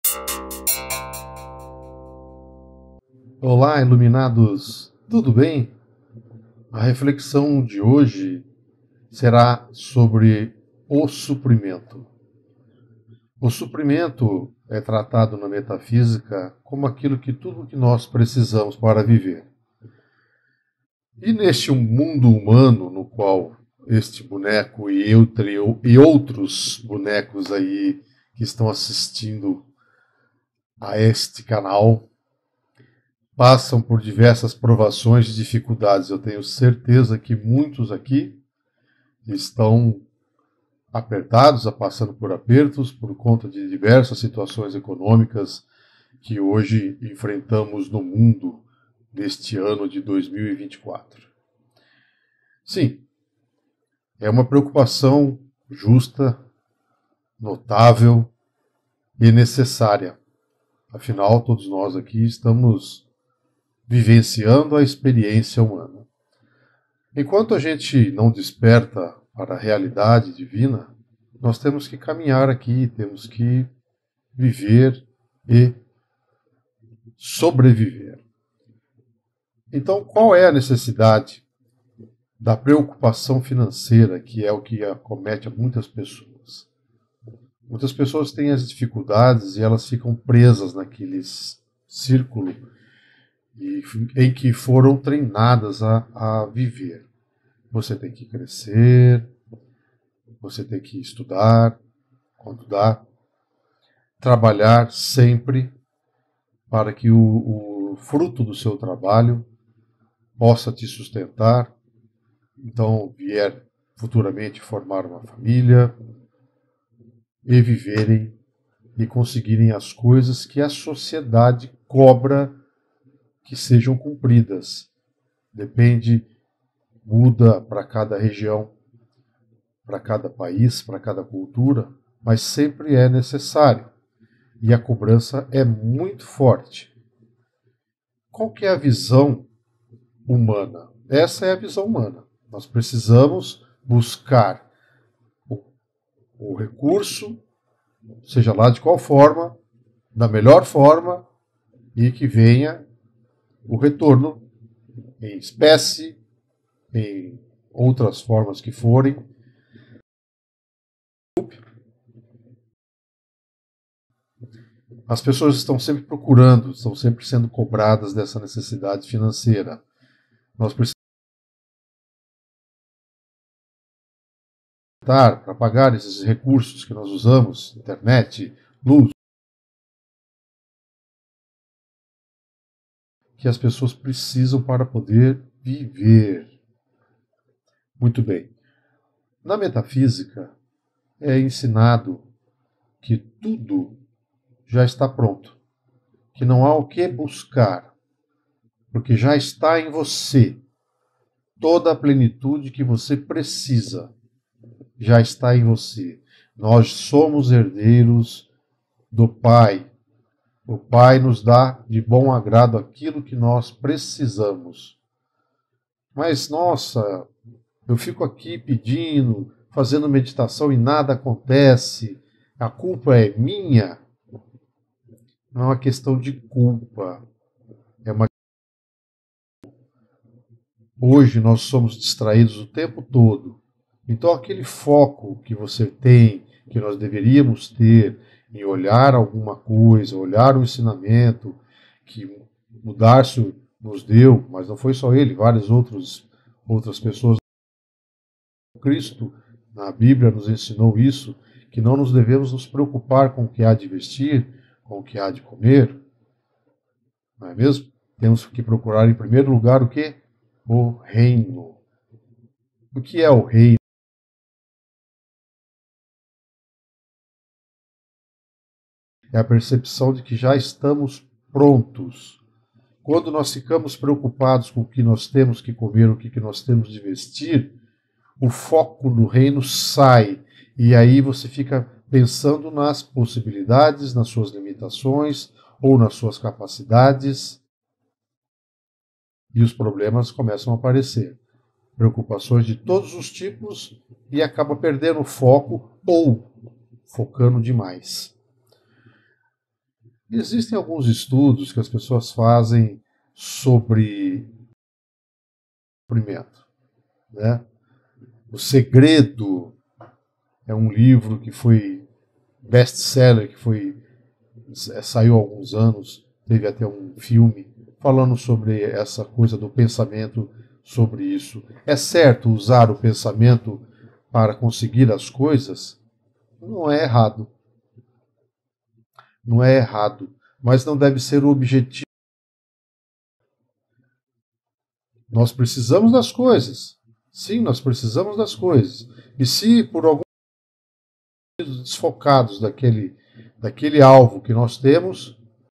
Olá, iluminados! Tudo bem? A reflexão de hoje será sobre o suprimento. O suprimento é tratado na metafísica como aquilo que tudo que nós precisamos para viver. E neste mundo humano no qual este boneco e outros bonecos aí que estão assistindo a este canal passam por diversas provações e dificuldades. Eu tenho certeza que muitos aqui estão apertados, passando por apertos, por conta de diversas situações econômicas que hoje enfrentamos no mundo neste ano de 2024. Sim, é uma preocupação justa, notável e necessária. Afinal, todos nós aqui estamos vivenciando a experiência humana. Enquanto a gente não desperta para a realidade divina, nós temos que caminhar aqui, temos que viver e sobreviver. Então, qual é a necessidade da preocupação financeira, que é o que acomete a muitas pessoas? Muitas pessoas têm as dificuldades e elas ficam presas naquele círculo em que foram treinadas a viver. Você tem que crescer, você tem que estudar, quando dá, trabalhar sempre para que o fruto do seu trabalho possa te sustentar, então vier futuramente formar uma família e viverem e conseguirem as coisas que a sociedade cobra que sejam cumpridas. Depende, muda para cada região, para cada país, para cada cultura, mas sempre é necessário. E a cobrança é muito forte. Qual que é a visão humana? Essa é a visão humana. Nós precisamos buscar o recurso, seja lá de qual forma, da melhor forma, e que venha o retorno em espécie, em outras formas que forem. As pessoas estão sempre procurando, estão sempre sendo cobradas dessa necessidade financeira. Nós precisamos para pagar esses recursos que nós usamos, internet, luz, que as pessoas precisam para poder viver. Muito bem. Na metafísica é ensinado que tudo já está pronto, que não há o que buscar, porque já está em você. Toda a plenitude que você precisa já está em você. Nós somos herdeiros do Pai. O Pai nos dá de bom agrado aquilo que nós precisamos. Mas, nossa, eu fico aqui pedindo, fazendo meditação e nada acontece. A culpa é minha. Não é uma questão de culpa. Hoje nós somos distraídos o tempo todo. Então aquele foco que você tem, que nós deveríamos ter em olhar alguma coisa, olhar um ensinamento que o Darcio nos deu, mas não foi só ele, várias outras pessoas. Cristo, na Bíblia, nos ensinou isso, que não nos devemos nos preocupar com o que há de vestir, com o que há de comer. Não é mesmo? Temos que procurar em primeiro lugar o quê? O reino. O que é o reino? É a percepção de que já estamos prontos. Quando nós ficamos preocupados com o que nós temos que comer, o que nós temos de vestir, o foco do reino sai. E aí você fica pensando nas possibilidades, nas suas limitações ou nas suas capacidades. E os problemas começam a aparecer. Preocupações de todos os tipos e acaba perdendo o foco ou focando demais. Existem alguns estudos que as pessoas fazem sobre sofrimento, né? O Segredo é um livro que foi best-seller, saiu há alguns anos, teve até um filme falando sobre essa coisa do pensamento, sobre isso. É certo usar o pensamento para conseguir as coisas? Não é errado. Não é errado, mas não deve ser o objetivo. Nós precisamos das coisas. Sim, nós precisamos das coisas. E se por algum motivo desfocados daquele alvo que nós temos,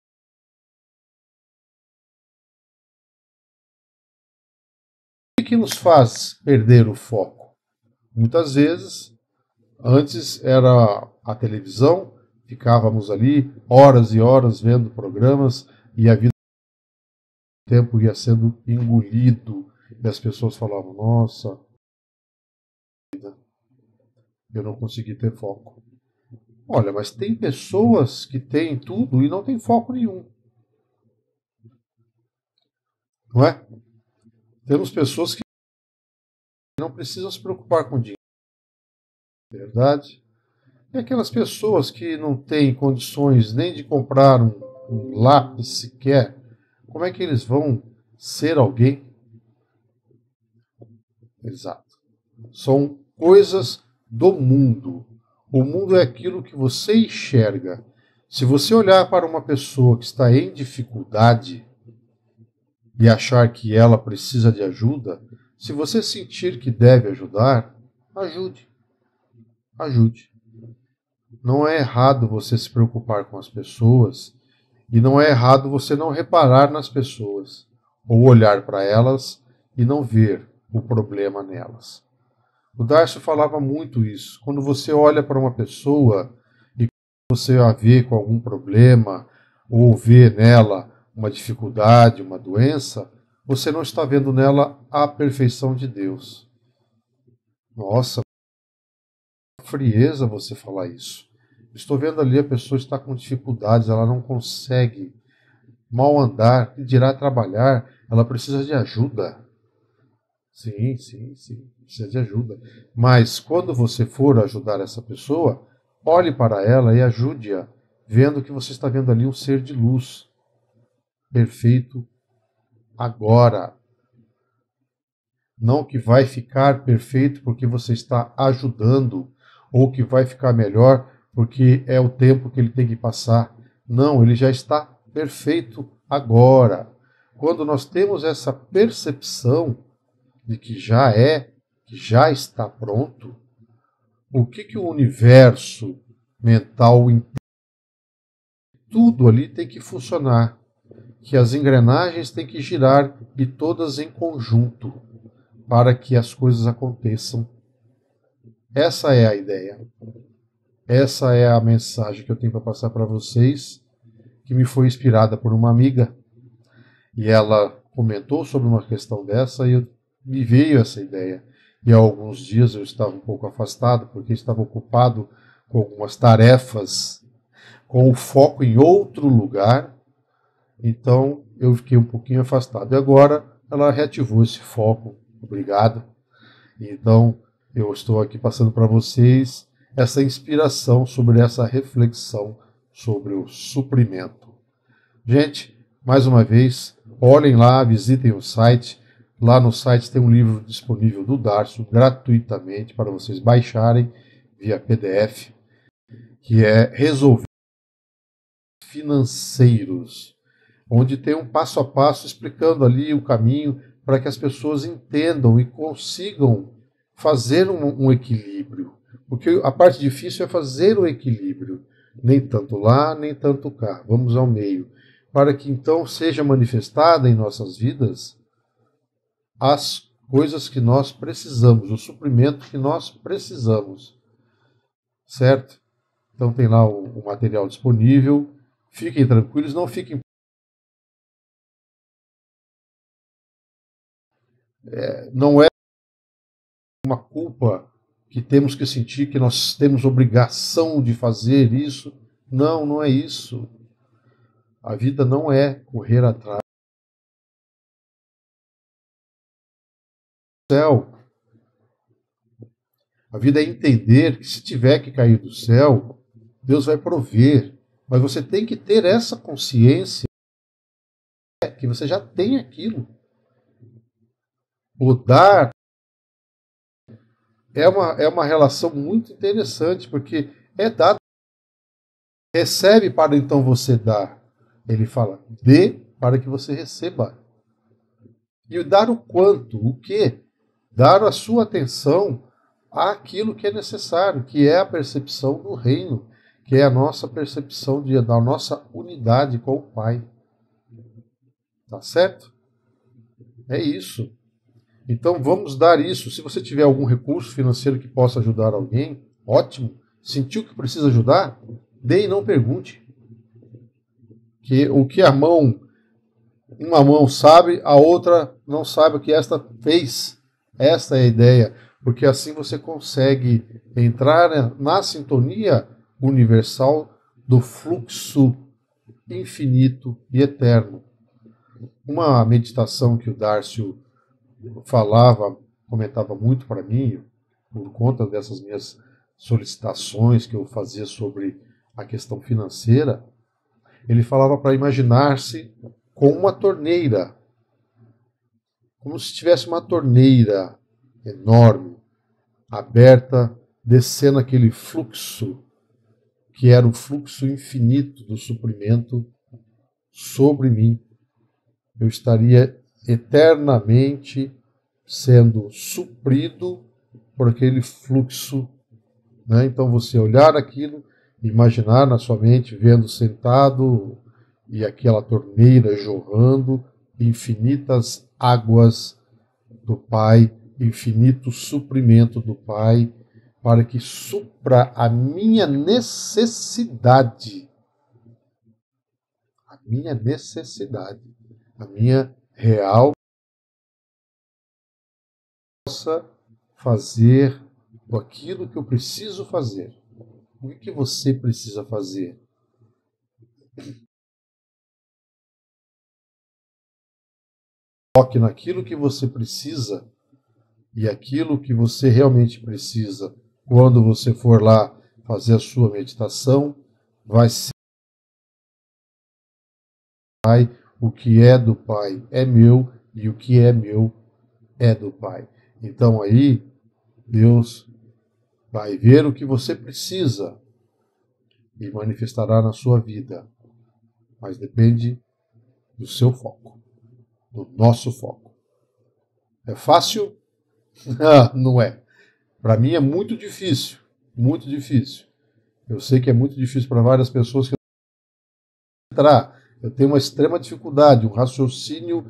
o que nos faz perder o foco? Muitas vezes, antes era a televisão, ficávamos ali horas e horas vendo programas e a vida do tempo ia sendo engolido e as pessoas falavam: nossa, eu não consegui ter foco. Olha, mas tem pessoas que têm tudo e não têm foco nenhum. Não é? Temos pessoas que não precisam se preocupar com dinheiro. Verdade? E aquelas pessoas que não têm condições nem de comprar um lápis sequer, como é que eles vão ser alguém? Exato. São coisas do mundo. O mundo é aquilo que você enxerga. Se você olhar para uma pessoa que está em dificuldade e achar que ela precisa de ajuda, se você sentir que deve ajudar, ajude. Ajude. Não é errado você se preocupar com as pessoas e não é errado você não reparar nas pessoas ou olhar para elas e não ver o problema nelas. O Darcio falava muito isso. Quando você olha para uma pessoa e você a vê com algum problema ou vê nela uma dificuldade, uma doença, você não está vendo nela a perfeição de Deus. Nossa, frieza você falar isso. Estou vendo ali a pessoa está com dificuldades, ela não consegue mal andar, que dirá trabalhar, ela precisa de ajuda. Sim, sim, sim, precisa de ajuda. Mas quando você for ajudar essa pessoa, olhe para ela e ajude-a, vendo que você está vendo ali um ser de luz, perfeito agora. Não que vai ficar perfeito porque você está ajudando, ou que vai ficar melhor porque é o tempo que ele tem que passar. Não, ele já está perfeito agora. Quando nós temos essa percepção de que já está pronto, o que o universo mental, tudo ali tem que funcionar, que as engrenagens têm que girar e todas em conjunto para que as coisas aconteçam. Essa é a ideia. Essa é a mensagem que eu tenho para passar para vocês, que me foi inspirada por uma amiga, e ela comentou sobre uma questão dessa e me veio essa ideia. E há alguns dias eu estava um pouco afastado, porque estava ocupado com algumas tarefas, com o foco em outro lugar, então eu fiquei um pouquinho afastado. E agora ela reativou esse foco. Obrigado. Então eu estou aqui passando para vocês essa inspiração sobre essa reflexão sobre o suprimento. Gente, mais uma vez, olhem lá, visitem o site. Lá no site tem um livro disponível do Darcio gratuitamente para vocês baixarem via PDF, que é Resolver Financeiros, onde tem um passo a passo explicando ali o caminho para que as pessoas entendam e consigam fazer um equilíbrio. Porque a parte difícil é fazer o equilíbrio. Nem tanto lá, nem tanto cá. Vamos ao meio. Para que então seja manifestada em nossas vidas as coisas que nós precisamos, o suprimento que nós precisamos. Certo? Então tem lá o material disponível. Fiquem tranquilos, não fiquem. Não é uma culpa que temos que sentir que nós temos obrigação de fazer isso. Não, não é isso. A vida não é correr atrás do céu. A vida é entender que se tiver que cair do céu, Deus vai prover. Mas você tem que ter essa consciência que você já tem aquilo. O dar é uma relação muito interessante, porque é dado. Recebe para então você dar. Ele fala, dê para que você receba. E o dar o quanto? O quê? Dar a sua atenção àquilo que é necessário, que é a percepção do reino, que é a nossa percepção da nossa unidade com o Pai. Tá certo? É isso. Então vamos dar isso. Se você tiver algum recurso financeiro que possa ajudar alguém, ótimo. Sentiu que precisa ajudar? Dê e não pergunte. Que o que uma mão sabe, a outra não sabe o que esta fez. Esta é a ideia, porque assim você consegue entrar na sintonia universal do fluxo infinito e eterno. Uma meditação que o Darcio comentava muito para mim, por conta dessas minhas solicitações que eu fazia sobre a questão financeira, ele falava para imaginar-se com uma torneira, como se tivesse uma torneira enorme, aberta, descendo aquele fluxo, que era o fluxo infinito do suprimento sobre mim. Eu estaria eternamente sendo suprido por aquele fluxo. Né? Então você olhar aquilo, imaginar na sua mente, vendo sentado e aquela torneira jorrando, infinitas águas do Pai, infinito suprimento do Pai, para que supra a minha necessidade, a minha real, possa fazer aquilo que eu preciso fazer. O que você precisa fazer? Foque naquilo que você precisa e aquilo que você realmente precisa. Quando você for lá fazer a sua meditação, vai ser o que é do Pai é meu e o que é meu é do Pai. Então aí Deus vai ver o que você precisa e manifestará na sua vida. Mas depende do seu foco, do nosso foco. É fácil? Não é. Para mim é muito difícil, muito difícil. Eu sei que é muito difícil para várias pessoas que entrar. Eu tenho uma extrema dificuldade, um raciocínio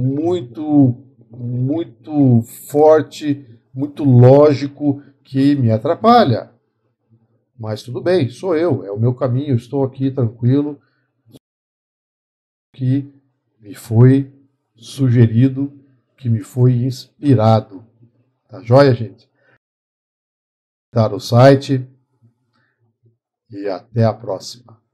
muito forte, muito lógico, que me atrapalha. Mas tudo bem, sou eu, é o meu caminho, eu estou aqui tranquilo, que me foi sugerido, que me foi inspirado. Tá joia, gente? Tá no site e até a próxima.